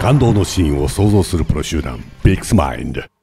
感動のシーンを想像するプロ集団ビッグスマインド。